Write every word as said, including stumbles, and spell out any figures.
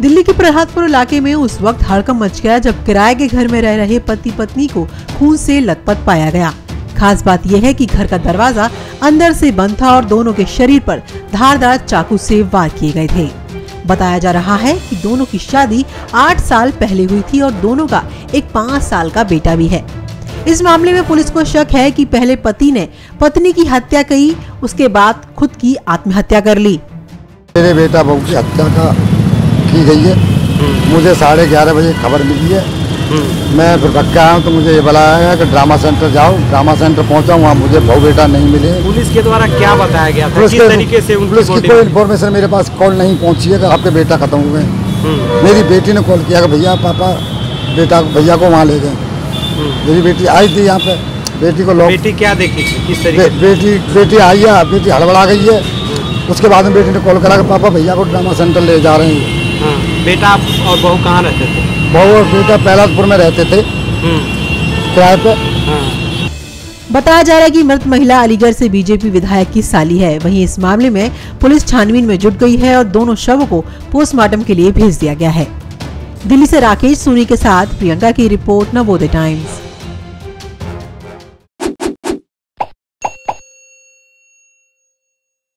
दिल्ली के प्रभातपुर इलाके में उस वक्त हड़कंप मच गया जब किराए के घर में रह रहे पति पत्नी को खून से लथपथ पाया गया। खास बात यह है कि घर का दरवाजा अंदर से बंद था और दोनों के शरीर पर धारदार चाकू से वार किए गए थे। बताया जा रहा है कि दोनों की शादी आठ साल पहले हुई थी और दोनों का एक पाँच साल का बेटा भी है। इस मामले में पुलिस को शक है कि पहले पति ने पत्नी की हत्या की, उसके बाद खुद की आत्महत्या कर ली। मेरे बेटा बहू की हत्या का की गई है। मुझे साढ़े ग्यारह बजे खबर मिली है। मैं फिर भटक आया हूँ तो मुझे ये बुलाया गया कि ड्रामा सेंटर जाओ। ड्रामा सेंटर पहुँचा, वहाँ मुझे बहू बेटा नहीं मिले। पुलिस के द्वारा क्या बताया गया था? किस तरीके से पुलिस की कोई इन्फॉर्मेशन मेरे पास कॉल नहीं पहुँची है कि आपके बेटा खत्म हुए। मेरी बेटी ने कॉल किया कि भैया पापा बेटा भैया को वहाँ ले गए। मेरी बेटी आई थी यहाँ पे, बेटी को लोग बेटी क्या देखी थी? किस तरीके? बेटी बेटी आई है, बेटी हड़बड़ा गई है। उसके बाद में बेटी ने कॉल करा कि पापा भैया को ड्रामा सेंटर ले जा रहे हैं। हाँ, बेटा और बहू कहाँ रहते थे? बहू और बेटा पहलादपुर में रहते थे किराए पे। हाँ। बताया जा रहा है कि मृत महिला अलीगढ़ से बीजेपी विधायक की साली है। वहीं इस मामले में पुलिस छानबीन में जुट गई है और दोनों शवों को पोस्टमार्टम के लिए भेज दिया गया है। दिल्ली से राकेश सोनी के साथ प्रियंका की रिपोर्ट, नवोदय टाइम्स।